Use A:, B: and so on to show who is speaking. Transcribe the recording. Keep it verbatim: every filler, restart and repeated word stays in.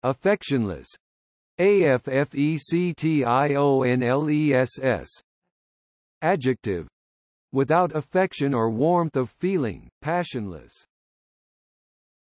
A: affectionless, affectionless. Adjective, without affection or warmth of feeling, passionless.